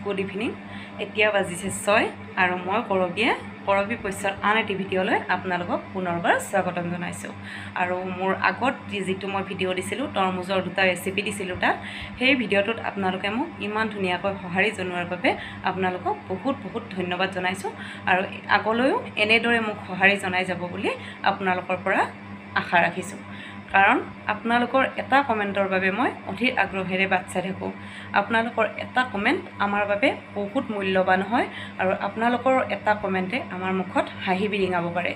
Good evening. এতিয়া বাজিছে 6 আৰু মই কৰবী পইচাৰ আন এটি ভিডিঅ'লৈ আপোনালোকক পুনৰবাৰ স্বাগতম জনাইছোঁ। আৰু মোৰ আগত যিটো মই ভিডিঅ' দিছিলোঁ তৰমুজৰ দুটা ৰেচিপি দিছিলোঁ তাত, সেই ভিডিঅ'টোত আপোনালোকে মোক ইমান ধুনীয়াকৈ সঁহাৰি জনোৱাৰ বাবে আপোনালোকক বহুত ধন্যবাদ জনাইছোঁ। আৰু আগলৈও এনেদৰে মোক সঁহাৰি জনাই যাব বুলি আপোনালোকৰ পৰা আশা ৰাখিছোঁ। কাৰণ আপোনালোকৰ এটা কমেণ্টৰ বাবে মই অধীৰ আগ্ৰহেৰে বাট চাই থাকোঁ। আপোনালোকৰ এটা কমেণ্ট আমাৰ বাবে বহুত মূল্যৱান হয় আৰু আপোনালোকৰ এটা কমেণ্টে আমাৰ মুখত হাঁহি বিৰিঙাব পাৰে।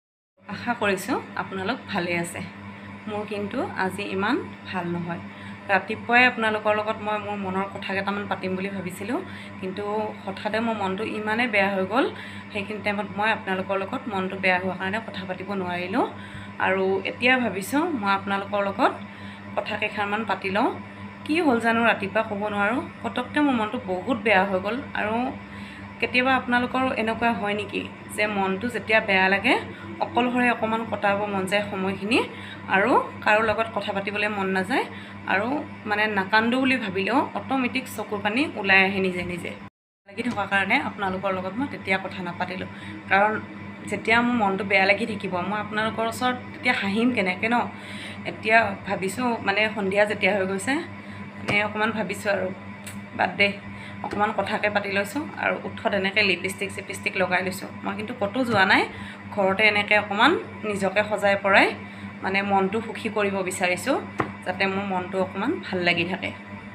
আশা কৰিছোঁ আপোনালোক ভালে আছে। মোৰ কিন্তু আজি ইমান ভাল নহয়। ৰাতিপুৱাই আপোনালোকৰ লগত মই মোৰ মনৰ কথা কেইটামান পাতিম বুলি ভাবিছিলোঁ, কিন্তু হঠাতে মোৰ মনটো ইমানেই বেয়া হৈ গ'ল, সেইখিনি টাইমত মই আপোনালোকৰ লগত মনটো বেয়া হোৱাৰ কাৰণে কথা পাতিব নোৱাৰিলোঁ। আৰু এতিয়া ভাবিছোঁ মই আপোনালোকৰ লগত কথা কেইষাৰমান পাতি লওঁ। কি হ'ল জানো ৰাতিপুৱা ক'ব নোৱাৰোঁ, পটককৈ মোৰ মনটো বহুত বেয়া হৈ গ'ল। আৰু কেতিয়াবা আপোনালোকৰ এনেকুৱা হয় নেকি যে মনটো যেতিয়া বেয়া লাগে অকলশৰে অকণমান কটাব মন যায় সময়খিনি, আৰু কাৰো লগত কথা পাতিবলৈ মন নাযায়, আৰু মানে নাকান্দো বুলি ভাবিলেও অট'মেটিক চকুৰ পানী ওলাই আহে নিজে নিজে। লাগি থকাৰ কাৰণে আপোনালোকৰ লগত মই তেতিয়া কথা নাপাতিলোঁ। কাৰণ যেতিয়া মোৰ মনটো বেয়া লাগি থাকিব মই আপোনালোকৰ ওচৰত তেতিয়া হাঁহিম কেনেকৈ ন। এতিয়া ভাবিছোঁ মানে সন্ধিয়া যেতিয়া হৈ গৈছে মানে অকণমান ভাবিছোঁ আৰু বাদ দে, অকণমান কথাকে পাতি লৈছোঁ। আৰু ওঠত এনেকৈ লিপষ্টিক লগাই লৈছোঁ। মই কিন্তু ক'তো যোৱা নাই, ঘৰতে এনেকৈ অকণমান নিজকে সজাই পৰাই মানে মনটো সুখী কৰিব বিচাৰিছোঁ, যাতে মোৰ মনটো অকণমান ভাল লাগি থাকে।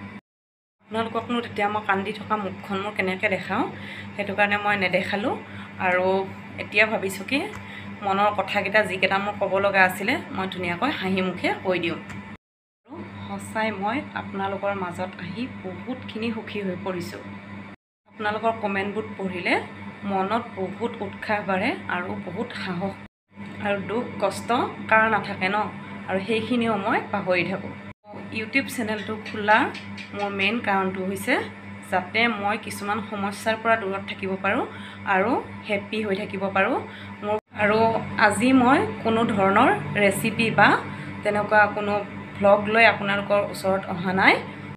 আপোনালোককনো তেতিয়া মই কান্দি থকা মুখখন মোৰ কেনেকৈ দেখাওঁ, সেইটো কাৰণে মই নেদেখালোঁ। আৰু এতিয়া ভাবিছোঁ কি মনৰ কথাকেইটা যিকেইটা মোৰ ক'ব লগা আছিলে মই ধুনীয়াকৈ হাঁহি মুখে কৈ দিওঁ। আৰু সঁচাই মই আপোনালোকৰ মাজত আহি বহুতখিনি সুখী হৈ পৰিছোঁ। আপোনালোকৰ কমেণ্টবোৰ পঢ়িলে মনত বহুত উৎসাহ বাঢ়ে আৰু বহুত সাহস, আৰু দুখ কষ্ট কাৰ নাথাকে ন, আৰু সেইখিনিও মই পাহৰি থাকোঁ। ইউটিউব চেনেলটো খোলাৰ মোৰ মেইন কাৰণটো হৈছে যাতে মই কিছুমান সমস্যাৰ পৰা দূৰত থাকিব পাৰোঁ আৰু হেপ্পী হৈ থাকিব পাৰোঁ। আৰু আজি মই কোনো ধৰণৰ ৰেচিপি বা তেনেকুৱা কোনো ভ্লগ লৈ আপোনালোকৰ ওচৰত অহা নাই,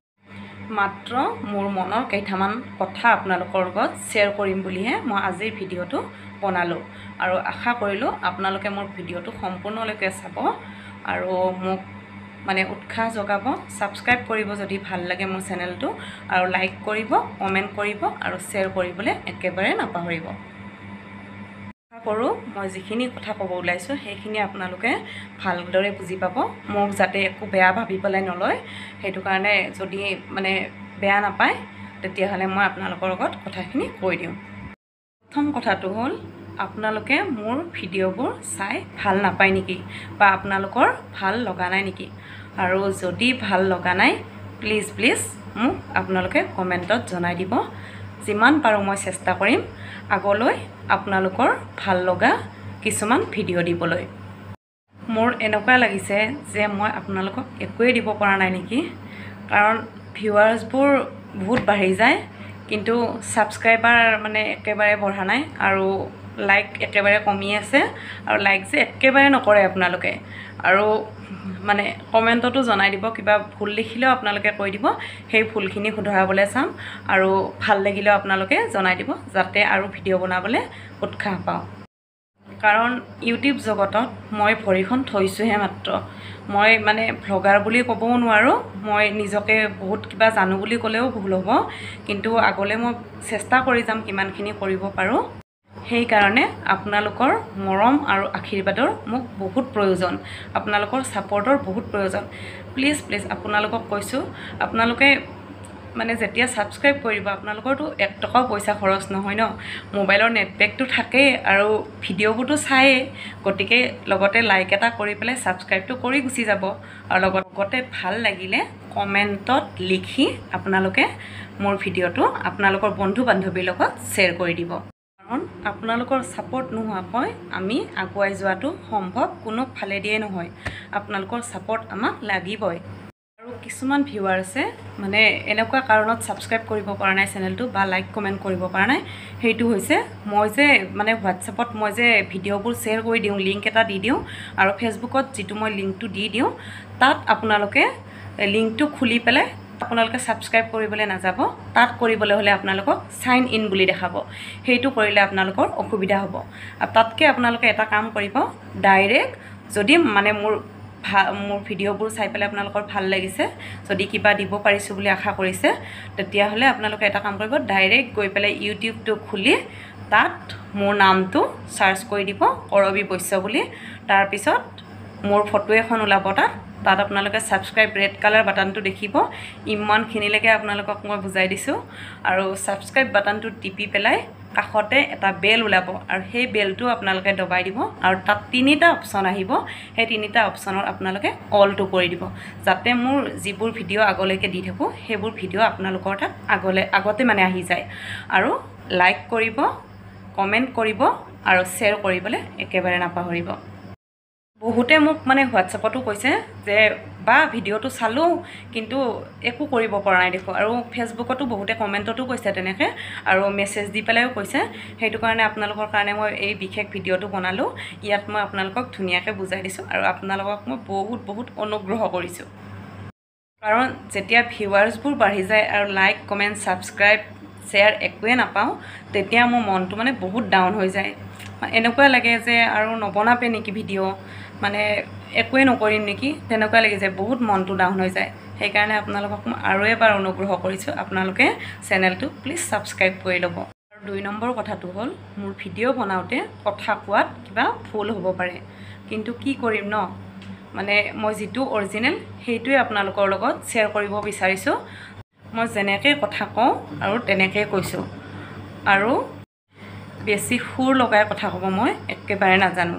মাত্ৰ মোৰ মনৰ কেইটামান কথা আপোনালোকৰ লগত শ্বেয়াৰ কৰিম বুলিহে মই আজিৰ ভিডিঅ'টো বনালোঁ। আৰু আশা কৰিলোঁ আপোনালোকে মোৰ ভিডিঅ'টো সম্পূৰ্ণলৈকে চাব আৰু মোক মানে উৎসাহ যোগাব। ছাবস্ক্ৰাইব কৰিব যদি ভাল লাগে মোৰ চেনেলটো, আৰু লাইক কৰিব, কমেণ্ট কৰিব আৰু শ্বেয়াৰ কৰিবলৈ একেবাৰে নাপাহৰিব। আশা কৰোঁ মই যিখিনি কথা ক'ব ওলাইছোঁ সেইখিনি আপোনালোকে ভালদৰে বুজি পাব, মোক যাতে একো বেয়া ভাবি পেলাই নলয়। সেইটো কাৰণে যদি মানে বেয়া নাপায় তেতিয়াহ'লে মই আপোনালোকৰ লগত কথাখিনি কৈ দিওঁ। প্ৰথম কথাটো হ'ল আপোনালোকে মোৰ ভিডিঅ'বোৰ চাই ভাল নাপায় নেকি, বা আপোনালোকৰ ভাল লগা নাই নেকি? আৰু যদি ভাল লগা নাই প্লিজ মোক আপোনালোকে কমেণ্টত জনাই দিব। যিমান পাৰোঁ মই চেষ্টা কৰিম আগলৈ আপোনালোকৰ ভাল লগা কিছুমান ভিডিঅ' দিবলৈ। মোৰ এনেকুৱা লাগিছে যে মই আপোনালোকক একোৱেই দিব পৰা নাই নেকি, কাৰণ ভিউৱাৰ্ছবোৰ বহুত বাঢ়ি যায় কিন্তু ছাবস্ক্ৰাইবাৰ মানে একেবাৰে বঢ়া নাই, আৰু লাইক একেবাৰে কমি আছে, আৰু লাইক যে একেবাৰে নকৰে আপোনালোকে। আৰু মানে কমেণ্টতো জনাই দিব, কিবা ভুল লিখিলেও আপোনালোকে কৈ দিব, সেই ভুলখিনি শুধৰাবলৈ চাম, আৰু ভাল লাগিলেও আপোনালোকে জনাই দিব যাতে আৰু ভিডিঅ' বনাবলৈ উৎসাহ পাওঁ। কাৰণ ইউটিউব জগতত মই ভৰিখন থৈছোঁহে মাত্ৰ। মই মানে ভ্লগাৰ বুলি ক'বও নোৱাৰোঁ, মই নিজকে বহুত কিবা জানো বুলি ক'লেও ভুল হ'ব, কিন্তু আগলৈ মই চেষ্টা কৰি যাম কিমানখিনি কৰিব পাৰোঁ। সেইকাৰণে আপোনালোকৰ মৰম আৰু আশীৰ্বাদৰ মোক বহুত প্ৰয়োজন, আপোনালোকৰ ছাপৰ্টৰ বহুত প্ৰয়োজন। প্লিজ আপোনালোকক কৈছোঁ, আপোনালোকে মানে যেতিয়া ছাবস্ক্ৰাইব কৰিব আপোনালোকৰতো 1 টকাও পইচা খৰচ নহয় ন, মোবাইলৰ নেটপেকটো থাকেই আৰু ভিডিঅ'বোৰতো চায়েই, গতিকে লগতে লাইক এটা কৰি পেলাই ছাবস্ক্ৰাইবটো কৰি গুচি যাব। আৰু লগতে ভাল লাগিলে কমেণ্টত লিখি আপোনালোকে মোৰ ভিডিঅ'টো আপোনালোকৰ বন্ধু বান্ধৱীৰ লগত শ্বেয়াৰ কৰি দিব। কাৰণ আপোনালোকৰ ছাপৰ্ট নোহোৱাকৈ আমি আগুৱাই যোৱাটো সম্ভৱ কোনো ফালেদিয়ে নহয়, আপোনালোকৰ ছাপৰ্ট আমাক লাগিবই। আৰু কিছুমান ভিউৱাৰ্ছে মানে এনেকুৱা কাৰণত ছাবস্ক্ৰাইব কৰিব পৰা নাই চেনেলটো বা লাইক কমেণ্ট কৰিব পৰা নাই, সেইটো হৈছে মই যে মানে হোৱাটছএপত মই যে ভিডিঅ'বোৰ শ্বেয়াৰ কৰি দিওঁ, লিংক এটা দি দিওঁ, আৰু ফেচবুকত যিটো মই লিংকটো দি দিওঁ তাত আপোনালোকে লিংকটো খুলি পেলাই আপোনালোকে ছাবস্ক্ৰাইব কৰিবলৈ নাযাব তাত কৰিবলৈ হ'লে আপোনালোকক সাইন ইন বুলি দেখাব সেইটো কৰিলে আপোনালোকৰ অসুবিধা হ'ব আৰু তাতকৈ আপোনালোকে এটা কাম কৰিব ডাইৰেক্ট যদি মানে মোৰ ভিডিঅ'বোৰ চাই পেলাই আপোনালোকৰ ভাল লাগিছে যদি কিবা দিব পাৰিছোঁ বুলি আশা কৰিছে তেতিয়াহ'লে আপোনালোকে এটা কাম কৰিব ডাইৰেক্ট গৈ পেলাই ইউটিউবটো খুলি তাত মোৰ নামটো সাৰ্চ কৰি দিব কৰবী বৈশ্য বুলি তাৰপিছত মোৰ ফটো এখন ওলাব তাত আপোনালোকে ছাবস্ক্ৰাইব ৰেড কালাৰ বাটনটো দেখিব ইমানখিনিলৈকে আপোনালোকক মই বুজাই দিছোঁ আৰু ছাবস্ক্ৰাইব বাটনটো টিপি পেলাই কাষতে এটা বেল ওলাব আৰু সেই বেলটো আপোনালোকে দবাই দিব আৰু তাত তিনিটা অপশ্যন আহিব সেই তিনিটা অপশ্যনৰ আপোনালোকে অলটো কৰি দিব যাতে মোৰ যিবোৰ ভিডিঅ' আগলৈকে দি থাকোঁ সেইবোৰ ভিডিঅ' আপোনালোকৰ তাত আগতে মানে আহি যায় আৰু লাইক কৰিব কমেণ্ট কৰিব আৰু শ্বেয়াৰ কৰিবলৈ একেবাৰে নাপাহৰিব বহুতে মোক মানে হোৱাটছএপতো কৈছে যে বা ভিডিঅ'টো চালোঁ কিন্তু একো কৰিব পৰা নাই দেখোঁ আৰু ফেচবুকতো বহুতে কমেণ্টতো কৈছে তেনেকৈ আৰু মেছেজ দি পেলাইও কৈছে সেইটো কাৰণে আপোনালোকৰ কাৰণে মই এই বিশেষ ভিডিঅ'টো বনালোঁ ইয়াত মই আপোনালোকক ধুনীয়াকৈ বুজাই দিছোঁ আৰু আপোনালোকক মই বহুত অনুগ্ৰহ কৰিছোঁ কাৰণ যেতিয়া ভিউৱাৰ্ছবোৰ বাঢ়ি যায় আৰু লাইক কমেণ্ট ছাবস্ক্ৰাইব শ্বেয়াৰ একোৱে নাপাওঁ তেতিয়া মোৰ মনটো মানে বহুত ডাউন হৈ যায় এনেকুৱা লাগে যে আৰু নবনাবে নেকি ভিডিঅ' মানে একোৱে নকৰিম নেকি তেনেকুৱা লাগি যায় বহুত মনটো ডাউন হৈ যায় সেইকাৰণে আপোনালোকক মই আৰু এবাৰ অনুগ্ৰহ কৰিছোঁ আপোনালোকে চেনেলটো প্লিজ ছাবস্ক্ৰাইব কৰি ল'ব আৰু 2 নম্বৰ কথাটো হ'ল মোৰ ভিডিঅ' বনাওঁতে কথা কোৱাত কিবা ভুল হ'ব পাৰে কিন্তু কি কৰিম ন মানে মই যিটো অৰিজিনেল সেইটোৱে আপোনালোকৰ লগত শ্বেয়াৰ কৰিব বিচাৰিছোঁ মই যেনেকৈ কথা কওঁ আৰু তেনেকৈ কৈছোঁ আৰু বেছি সুৰ লগাই কথা ক'ব মই একেবাৰে নাজানো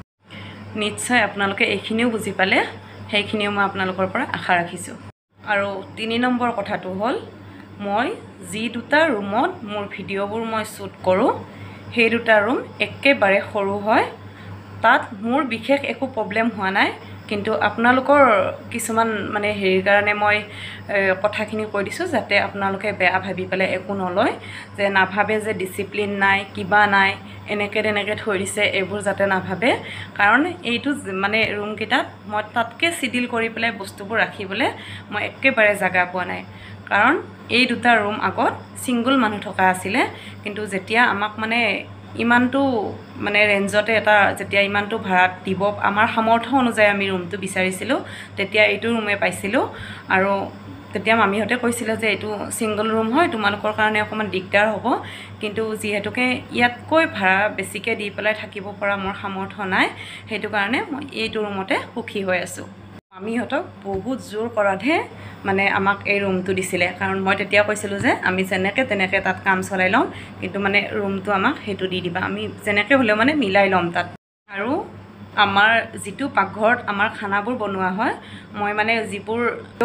নিশ্চয় আপোনালোকে এইখিনিও বুজি পালে সেইখিনিও মই আপোনালোকৰ পৰা আশা ৰাখিছোঁ আৰু 3 নম্বৰ কথাটো হ'ল মই যি দুটা ৰুমত মোৰ ভিডিঅ'বোৰ মই শ্বুট কৰোঁ সেই দুটা ৰুম একেবাৰে সৰু হয় তাত মোৰ বিশেষ একো প্ৰব্লেম হোৱা নাই কিন্তু আপোনালোকৰ কিছুমান মানে হেৰিৰ কাৰণে মই কথাখিনি কৈ দিছোঁ যাতে আপোনালোকে বেয়া ভাবি পেলাই একো নলয় যে নাভাবে যে ডিচিপ্লিন নাই কিবা নাই এনেকৈ তেনেকৈ থৈ দিছে এইবোৰ যাতে নাভাবে কাৰণ এইটো মানে ৰুমকেইটাত মই তাতকৈ চিডিল কৰি পেলাই বস্তুবোৰ ৰাখিবলৈ মই একেবাৰে জেগা পোৱা নাই কাৰণ এই দুটা ৰুম আগত ছিংগল মানুহ থকা আছিলে কিন্তু যেতিয়া আমাক মানে ইমানটো মানে ৰেঞ্জতে এটা যেতিয়া ইমানটো ভাড়াত দিব আমাৰ সামৰ্থ্য অনুযায়ী আমি ৰুমটো বিচাৰিছিলোঁ তেতিয়া এইটো ৰুমে পাইছিলোঁ আৰু তেতিয়া মামীহঁতে কৈছিলে যে এইটো ছিংগল ৰুম হয় তোমালোকৰ কাৰণে অকণমান দিগদাৰ হ'ব কিন্তু যিহেতুকে ইয়াতকৈ ভাড়া বেছিকৈ দি পেলাই থাকিব পৰা মোৰ সামৰ্থ্য নাই সেইটো কাৰণে মই এইটো ৰুমতে সুখী হৈ আছোঁ মামীহঁতক বহুত জোৰ কৰাতহে মানে আমাক এই ৰুমটো দিছিলে কাৰণ মই তেতিয়া কৈছিলোঁ যে আমি যেনেকৈ তেনেকৈ তাত কাম চলাই ল'ম কিন্তু মানে ৰুমটো আমাক সেইটো দি দিবা আমি যেনেকৈ হ'লেও মানে মিলাই ল'ম তাত আৰু আমাৰ যিটো পাকঘৰত আমাৰ খানাবোৰ বনোৱা হয় মই মানে যিবোৰ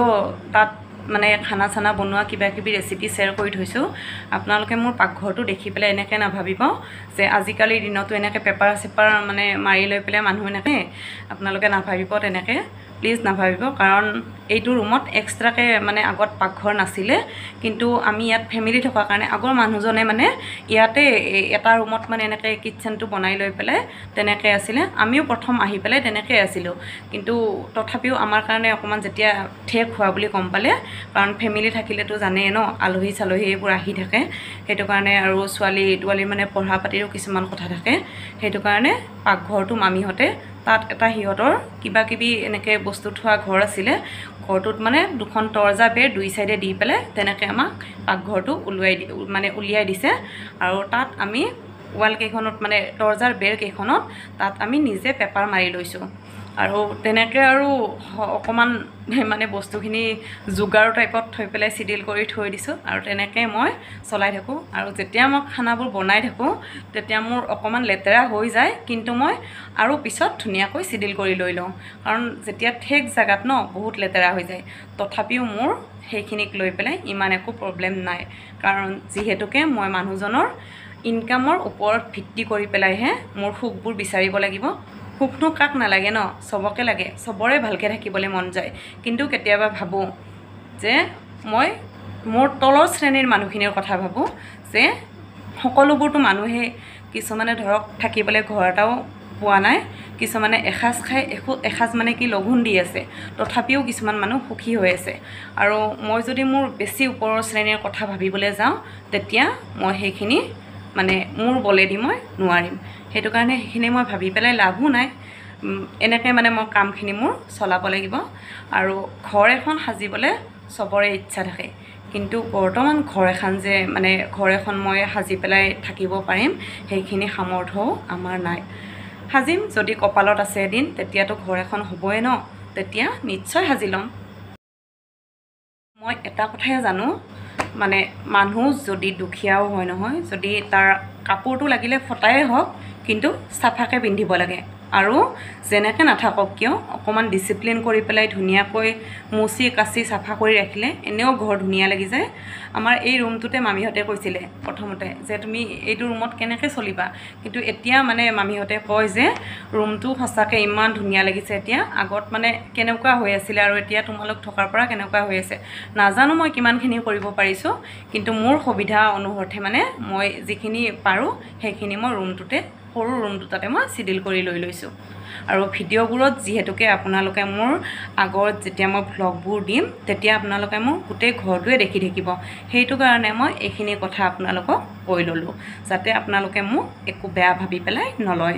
তাত মানে খানা চানা বনোৱা কিবা কিবি ৰেচিপি শ্বেয়াৰ কৰি থৈছোঁ আপোনালোকে মোৰ পাকঘৰটো দেখি পেলাই এনেকৈ নাভাবিব যে আজিকালিৰ দিনতো এনেকৈ পেপাৰ চেপাৰ মানে মাৰি লৈ পেলাই মানুহ এনেকৈ আপোনালোকে নাভাবিব তেনেকৈ প্লিজ নাভাবিব কাৰণ এইটো ৰুমত এক্সট্ৰাকৈ মানে আগত পাকঘৰ নাছিলে কিন্তু আমি ইয়াত ফেমিলি থকাৰ কাৰণে আগৰ মানুহজনে মানে ইয়াতে এটা ৰুমত মানে এনেকৈ কিটচেনটো বনাই লৈ পেলাই তেনেকৈ আছিলে আমিও প্ৰথম আহি পেলাই তেনেকৈ আছিলোঁ কিন্তু তথাপিও আমাৰ কাৰণে অকণমান যেতিয়া ঠেক হোৱা বুলি গম পালে কাৰণ ফেমিলি থাকিলেতো জানেই ন আলহী চালহী এইবোৰ আহি থাকে সেইটো কাৰণে আৰু ছোৱালীৰ মানে পঢ়া পাতিৰো কিছুমান কথা থাকে সেইটো কাৰণে পাকঘৰটো মামীহঁতে তাত এটা সিহঁতৰ কিবা কিবি এনেকৈ বস্তু থোৱা ঘৰ আছিলে ঘৰটোত মানে দুখন তৰজা বেৰ দুই চাইডে দি পেলাই তেনেকৈ আমাক পাকঘৰটো উলিয়াই দিছে আৰু তাত আমি ৱালকেইখনত মানে তৰজাৰ বেৰকেইখনত তাত আমি নিজে পেপাৰ মাৰি লৈছোঁ আৰু তেনেকৈ আৰু অকণমান মানে বস্তুখিনি যোগাৰ টাইপত থৈ পেলাই চিডিল কৰি থৈ দিছোঁ আৰু তেনেকৈ মই চলাই থাকোঁ আৰু যেতিয়া মই খানাবোৰ বনাই থাকোঁ তেতিয়া মোৰ অকণমান লেতেৰা হৈ যায় কিন্তু মই আৰু পিছত ধুনীয়াকৈ চিডিল কৰি লৈ লওঁ কাৰণ যেতিয়া ঠেক জেগাত ন বহুত লেতেৰা হৈ যায় তথাপিও মোৰ সেইখিনিক লৈ পেলাই ইমান একো প্ৰব্লেম নাই কাৰণ যিহেতুকে মই মানুহজনৰ ইনকামৰ ওপৰত ভিত্তি কৰি পেলাইহে মোৰ সুখবোৰ বিচাৰিব লাগিব সুখনো কাক নালাগে ন চবকে লাগে চবৰে ভালকৈ থাকিবলৈ মন যায় কিন্তু কেতিয়াবা ভাবোঁ যে মই মোৰ তলৰ শ্ৰেণীৰ মানুহখিনিৰ কথা ভাবোঁ যে সকলোবোৰতো মানুহে কিছুমানে ধৰক থাকিবলৈ ঘৰ এটাও পোৱা নাই কিছুমানে এসাঁজ খাই এসাঁজ মানে কি লঘোণ দি আছে তথাপিও কিছুমান মানুহ সুখী হৈ আছে আৰু মই যদি মোৰ বেছি ওপৰৰ শ্ৰেণীৰ কথা ভাবিবলৈ যাওঁ তেতিয়া মই সেইখিনি মানে মোৰ বলেদি মই নোৱাৰিম সেইটো কাৰণে সেইখিনি মই ভাবি পেলাই লাভো নাই এনেকৈ মানে মই কামখিনি মোৰ চলাব লাগিব আৰু ঘৰ এখন সাজিবলৈ চবৰে ইচ্ছা থাকে কিন্তু বৰ্তমান ঘৰ এখন যে মানে ঘৰ এখন মই সাজি পেলাই থাকিব পাৰিম সেইখিনি সামৰ্থ্যও আমাৰ নাই সাজিম যদি কপালত আছে এদিন তেতিয়াতো ঘৰ এখন হ'বই ন তেতিয়া নিশ্চয় সাজি ল'ম মই এটা কথাই জানো মানে মানুহ যদি দুখীয়াও হয় নহয় যদি তাৰ কাপোৰটো লাগিলে ফটাই হওক কিন্তু চাফাকৈ পিন্ধিব লাগে আৰু যেনেকৈ নাথাকক কিয় অকণমান ডিচিপ্লিন কৰি পেলাই ধুনীয়াকৈ মুচি কাচি চাফা কৰি ৰাখিলে এনেও ঘৰ ধুনীয়া লাগি যায় আমাৰ এই ৰুমটোতে মামীহঁতে কৈছিলে প্ৰথমতে যে তুমি এইটো ৰুমত কেনেকৈ চলিবা কিন্তু এতিয়া মানে মামীহঁতে কয় যে ৰুমটো সঁচাকৈ ইমান ধুনীয়া লাগিছে এতিয়া আগত মানে কেনেকুৱা হৈ আছিলে আৰু এতিয়া তোমালোক থকাৰ পৰা কেনেকুৱা হৈ আছে নাজানো মই কিমানখিনি কৰিব পাৰিছোঁ কিন্তু মোৰ সুবিধা অনুসৰ্থে মানে মই যিখিনি পাৰোঁ সেইখিনি মই ৰুমটোতে সৰু ৰুম দুটাতে মই চিডিল কৰি লৈ লৈছোঁ আৰু ভিডিঅ'বোৰত যিহেতুকে আপোনালোকে মোৰ আগত যেতিয়া মই ভ্লগবোৰ দিম তেতিয়া আপোনালোকে মোৰ গোটেই ঘৰটোৱে দেখি থাকিব সেইটো কাৰণে মই এইখিনি কথা আপোনালোকক কৈ ল'লোঁ যাতে আপোনালোকে মোক একো বেয়া ভাবি পেলাই নলয়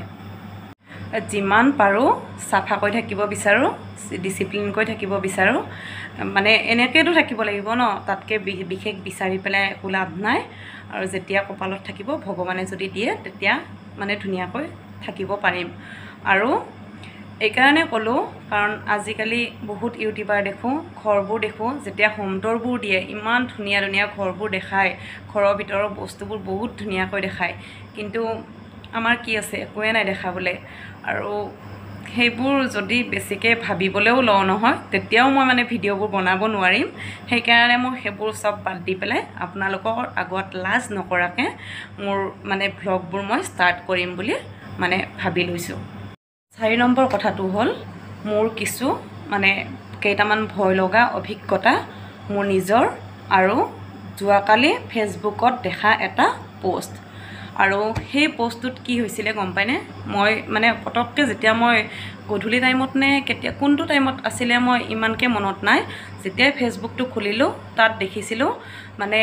যিমান পাৰোঁ চাফাকৈ থাকিব বিচাৰোঁ ডিচিপ্লিনকৈ থাকিব বিচাৰোঁ মানে এনেকৈতো থাকিব লাগিব ন তাতকৈ বিশেষ বিচাৰি পেলাই একো লাভ নাই আৰু যেতিয়া কপালত থাকিব ভগৱানে যদি দিয়ে তেতিয়া মানে ধুনীয়াকৈ থাকিব পাৰিম আৰু এইকাৰণে ক'লোঁ কাৰণ আজিকালি বহুত ইউটিউবাৰ দেখোঁ ঘৰবোৰ দেখোঁ যেতিয়া হোম টুৰবোৰ দিয়ে ইমান ধুনীয়া ধুনীয়া ঘৰবোৰ দেখায় ঘৰৰ ভিতৰৰ বস্তুবোৰ বহুত ধুনীয়াকৈ দেখায় কিন্তু আমাৰ কি আছে একোৱে নাই দেখাবলৈ আৰু সেইবোৰ যদি বেছিকৈ ভাবিবলৈও লওঁ নহয় তেতিয়াও মই মানে ভিডিঅ'বোৰ বনাব নোৱাৰিম সেইকাৰণে মই সেইবোৰ চব বাদ দি পেলাই আপোনালোকৰ আগত লাজ নকৰাকৈ মোৰ মানে ভ্লগবোৰ মই ষ্টাৰ্ট কৰিম বুলি মানে ভাবি লৈছোঁ 4 নম্বৰ কথাটো হ'ল মোৰ কিছু মানে কেইটামান ভয় লগা অভিজ্ঞতা মোৰ নিজৰ আৰু যোৱাকালি ফেচবুকত দেখা এটা পোষ্ট আৰু সেই পোষ্টটোত কি হৈছিলে গম পাইনে মই মানে পটককৈ যেতিয়া মই গধূলি টাইমত নে কেতিয়া কোনটো টাইমত আছিলে মই ইমানকৈ মনত নাই যেতিয়া ফেচবুকটো খুলিলোঁ তাত দেখিছিলোঁ মানে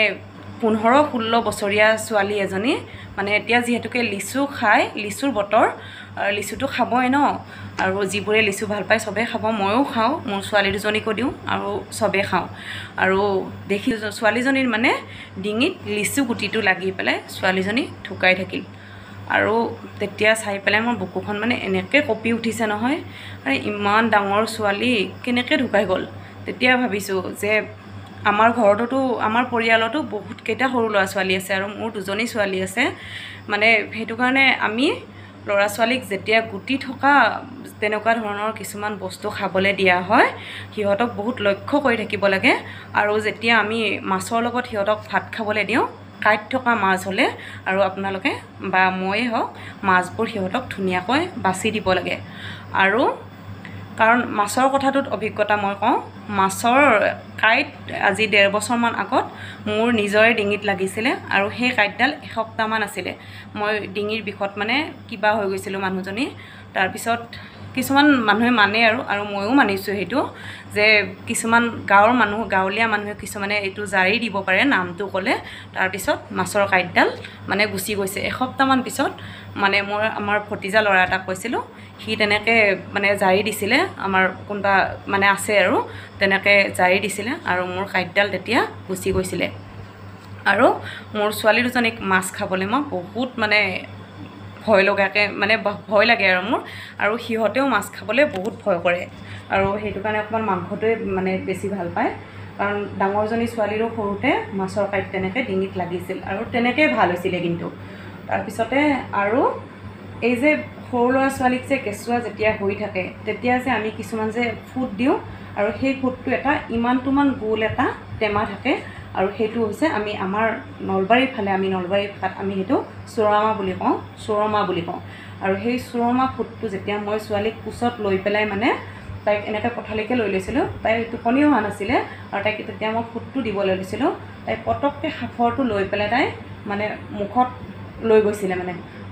15-16 বছৰীয়া ছোৱালী এজনী মানে এতিয়া যিহেতুকে লিচু খায় লিচুৰ বতৰ লিচুটো খাবই ন আৰু যিবোৰে লিচু ভাল পায় চবেই খাব ময়ো খাওঁ মোৰ ছোৱালী দুজনীকো দিওঁ আৰু চবেই খাওঁ আৰু দেখি ছোৱালীজনীৰ মানে ডিঙিত লিচু গুটিটো লাগি পেলাই ছোৱালীজনী ঢুকাই থাকিল আৰু তেতিয়া চাই পেলাই মোৰ বুকুখন মানে এনেকৈ কঁপি উঠিছে নহয় আৰে ইমান ডাঙৰ ছোৱালী কেনেকৈ ঢুকাই গ'ল তেতিয়া ভাবিছোঁ যে আমাৰ ঘৰততো আমাৰ পৰিয়ালতো বহুতকেইটা সৰু ল'ৰা ছোৱালী আছে আৰু মোৰ দুজনী ছোৱালী আছে মানে সেইটো কাৰণে আমি ল'ৰা ছোৱালীক যেতিয়া গুটি থকা তেনেকুৱা ধৰণৰ কিছুমান বস্তু খাবলৈ দিয়া হয় সিহঁতক বহুত লক্ষ্য কৰি থাকিব লাগে আৰু যেতিয়া আমি মাছৰ লগত সিহঁতক ভাত খাবলৈ দিওঁ কাঁইট থকা মাছ হ'লে আৰু আপোনালোকে বা ময়ে হওক মাছবোৰ সিহঁতক ধুনীয়াকৈ বাছি দিব লাগে আৰু কাৰণ মাছৰ কথাটোত অভিজ্ঞতা মই কওঁ মাছৰ কাঁইট আজি 1.5 বছৰমান আগত মোৰ নিজৰে ডিঙিত লাগিছিলে আৰু সেই কাঁইটডাল এসপ্তাহমান আছিলে মই ডিঙিৰ বিষত মানে কিবা হৈ গৈছিলোঁ মানুহজনী তাৰপিছত কিছুমান মানুহে মানে আৰু ময়ো মানিছোঁ সেইটো যে কিছুমান গাঁৱলীয়া মানুহে কিছুমানে এইটো জাৰি দিব পাৰে নামটো ক'লে তাৰপিছত মাছৰ কাঁইটডাল মানে গুচি গৈছে এসপ্তাহমান পিছত মানে আমাৰ ভতিজা ল'ৰা এটাক কৈছিলোঁ সি তেনেকৈ মানে জাৰি দিছিলে আমাৰ কোনোবা মানে আছে আৰু তেনেকৈ জাৰি দিছিলে আৰু মোৰ কাঁইটডাল তেতিয়া গুচি গৈছিলে আৰু মোৰ ছোৱালী দুজনীক মাছ খাবলৈ মই বহুত মানে ভয় লগাকৈ মানে ভয় লাগে আৰু মোৰ আৰু সিহঁতেও মাছ খাবলৈ বহুত ভয় কৰে আৰু সেইটো কাৰণে অকণমান মাংসটোৱে মানে বেছি ভাল পায় কাৰণ ডাঙৰজনী ছোৱালীৰো সৰুতে মাছৰ কাঁইট তেনেকৈ ডিঙিত লাগিছিল আৰু তেনেকৈ ভাল হৈছিলে কিন্তু তাৰপিছতে আৰু এই যে সৰু ল'ৰা ছোৱালীক যে কেঁচুৱা যেতিয়া হৈ থাকে তেতিয়া যে আমি কিছুমান যে ফুড দিওঁ আৰু সেই ফুডটো এটা ইমানটোমান গোল এটা টেমা থাকে আৰু সেইটো হৈছে আমি আমাৰ নলবাৰীৰ ফালে আমি নলবাৰীৰ ভাষাত আমি সেইটো চুৰমা বুলি কওঁ আৰু সেই চুৰমা ফুডটো যেতিয়া মই ছোৱালীক কোচত লৈ পেলাই মানে তাইক এনেকৈ পথালৈকে লৈ লৈছিলোঁ তাই টোপনিও হোৱা নাছিলে আৰু তাইক তেতিয়া মই ফুডটো দিবলৈ লৈছিলোঁ তাই পটককৈ সাঁফৰটো লৈ পেলাই তাই মানে মুখত লৈ গৈছিলে মানে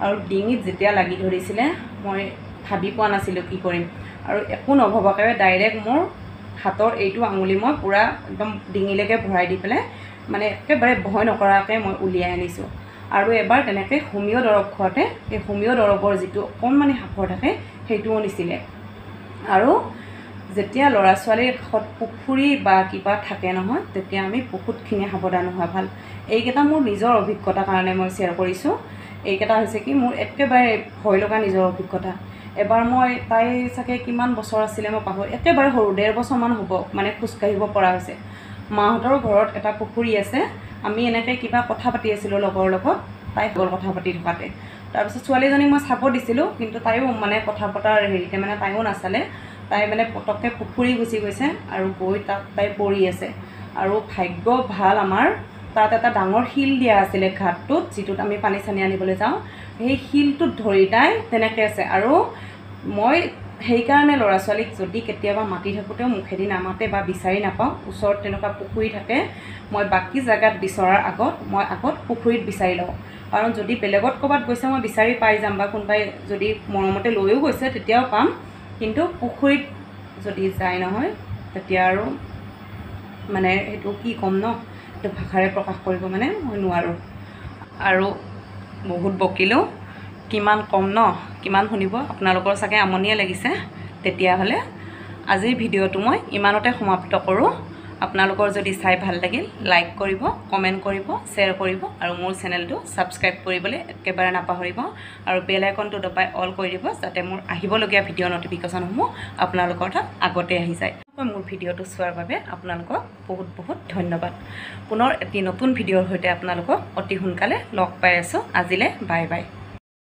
আৰু ডিঙিত যেতিয়া লাগি ধৰিছিলে মই ভাবি পোৱা নাছিলোঁ কি কৰিম, আৰু একো নভবাকৈ ডাইৰেক্ট মোৰ হাতৰ এইটো আঙুলি মই পূৰা একদম ডিঙিলৈকে ভৰাই দি পেলাই মানে একেবাৰে ভয় নকৰাকৈ মই উলিয়াই আনিছোঁ। আৰু এবাৰ তেনেকৈ হোমিঅ' দৰৱ খোৱাতে এই হোমিঅ' দৰৱৰ যিটো অকণমানি সাঁফৰ থাকে সেইটোও নিছিলে। আৰু যেতিয়া ল'ৰা ছোৱালীৰ কাষত পুখুৰী বা কিবা থাকে নহয়, তেতিয়া আমি বহুতখিনি সাৱধান হোৱা ভাল। এইকেইটা মোৰ নিজৰ অভিজ্ঞতাৰ কাৰণে মই শ্বেয়াৰ কৰিছোঁ। এইকেইটা হৈছে কি মোৰ একেবাৰে ভয় লগা নিজৰ অভিজ্ঞতা। এবাৰ মই তাই চাগে কিমান বছৰ আছিলে মই পাহৰি, একেবাৰে সৰু 1.5 বছৰমান হ'ব, মানে খোজকাঢ়িব পৰা হৈছে। মাহঁতৰ ঘৰত এটা পুখুৰী আছে, আমি এনেকৈ কিবা কথা পাতি আছিলোঁ লগৰ লগত, তাই গ'ল কথা পাতি থকাতে। তাৰপিছত ছোৱালীজনীক মই চাব দিছিলোঁ, কিন্তু তাইও মানে কথা পতাৰ হেৰিতে মানে তাইও নাচালে। তাই মানে পটককৈ পুখুৰী গুচি গৈছে আৰু গৈ তাত তাই পৰি আছে। আৰু ভাগ্য ভাল আমাৰ, তাত এটা ডাঙৰ শিল দিয়া আছিলে ঘাটটোত, যিটোত আমি পানী চানী আনিবলৈ যাওঁ। সেই শিলটোত ধৰি তাই তেনেকৈ আছে। আৰু মই সেইকাৰণে ল'ৰা ছোৱালীক যদি কেতিয়াবা মাতি থাকোঁতেও মুখেদি নামাতে বা বিচাৰি নাপাওঁ, ওচৰত তেনেকুৱা পুখুৰী থাকে, মই বাকী জেগাত বিচৰাৰ আগত মই আগত পুখুৰীত বিচাৰি লওঁ। কাৰণ যদি বেলেগত ক'ৰবাত গৈছে মই বিচাৰি পাই যাম, বা কোনোবাই যদি মৰমতে লৈও গৈছে তেতিয়াও পাম, কিন্তু পুখুৰীত যদি যায় নহয় তেতিয়া আৰু মানে সেইটো কি ক'ম ন, সেইটো ভাষাৰে প্ৰকাশ কৰিব মানে মই নোৱাৰোঁ। আৰু বহুত বকিলেও কিমান কম ন, কিমান শুনিব, আপোনালোকৰ চাগে আমনিয়ে লাগিছে। তেতিয়াহ'লে আজিৰ ভিডিঅ'টো মই ইমানতে সমাপ্ত কৰোঁ। আপোনালোকৰ যদি চাই ভাল লাগিল লাইক কৰিব, কমেণ্ট কৰিব, শ্বেয়াৰ কৰিব, আৰু মোৰ চেনেলটো ছাবস্ক্ৰাইব কৰিবলৈ একেবাৰে নাপাহৰিব। আৰু বেল আইকনটো দবাই অল কৰি দিব, যাতে মোৰ আহিবলগীয়া ভিডিঅ' ন'টিফিকেশ্যনসমূহ আপোনালোকৰ তাত আগতে আহি যায়। মোৰ ভিডিঅ'টো চোৱাৰ বাবে আপোনালোকক বহুত বহুত ধন্যবাদ। পুনৰ এটি নতুন ভিডিঅ'ৰ সৈতে আপোনালোকক অতি সোনকালে লগ পাই আছোঁ। আজিলৈ বাই বাই।